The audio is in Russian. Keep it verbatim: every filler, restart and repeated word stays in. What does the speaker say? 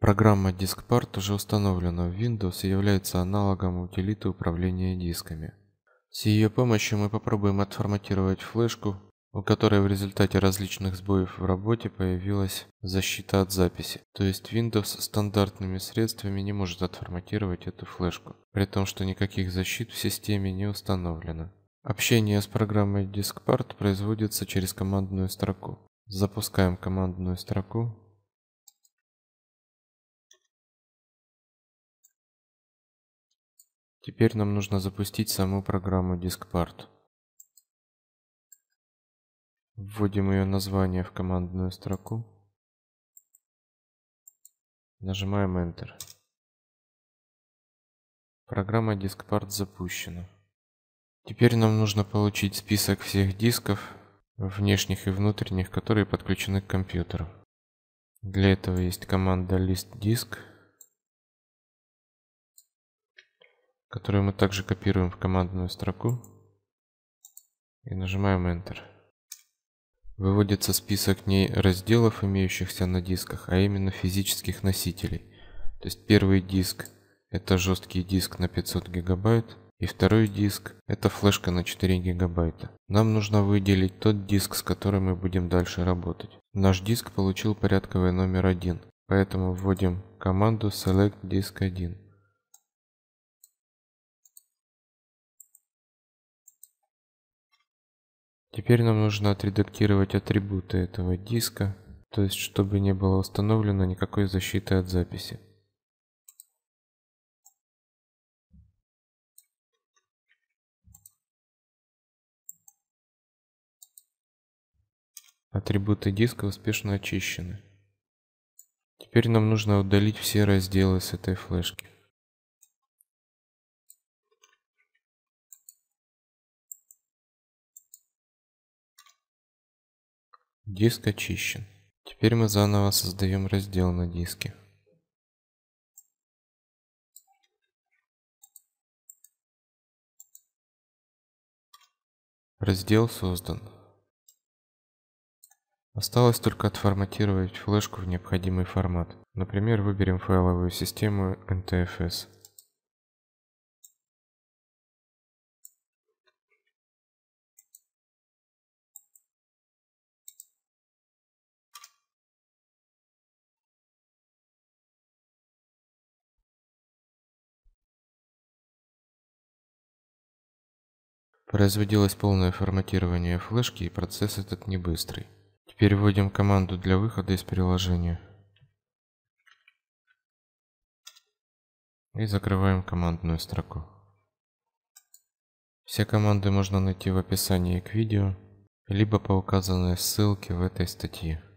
Программа DiskPart уже установлена в Windows и является аналогом утилиты управления дисками. С ее помощью мы попробуем отформатировать флешку, у которой в результате различных сбоев в работе появилась защита от записи. То есть Windows стандартными средствами не может отформатировать эту флешку, при том, что никаких защит в системе не установлено. Общение с программой DiskPart производится через командную строку. Запускаем командную строку. Теперь нам нужно запустить саму программу DiskPart. Вводим ее название в командную строку. Нажимаем Enter. Программа DiskPart запущена. Теперь нам нужно получить список всех дисков, внешних и внутренних, которые подключены к компьютеру. Для этого есть команда list-disk, которую мы также копируем в командную строку и нажимаем Enter. Выводится список не разделов, имеющихся на дисках, а именно физических носителей. То есть первый диск — это жесткий диск на пятьсот гигабайт, и второй диск — это флешка на четыре гигабайта. Нам нужно выделить тот диск, с которым мы будем дальше работать. Наш диск получил порядковый номер один, поэтому вводим команду select disk один. Теперь нам нужно отредактировать атрибуты этого диска, то есть чтобы не было установлено никакой защиты от записи. Атрибуты диска успешно очищены. Теперь нам нужно удалить все разделы с этой флешки. Диск очищен. Теперь мы заново создаем раздел на диске. Раздел создан. Осталось только отформатировать флешку в необходимый формат. Например, выберем файловую систему эн тэ эф эс. Производилось полное форматирование флешки, и процесс этот не быстрый. Теперь вводим команду для выхода из приложения. И закрываем командную строку. Все команды можно найти в описании к видео, либо по указанной ссылке в этой статье.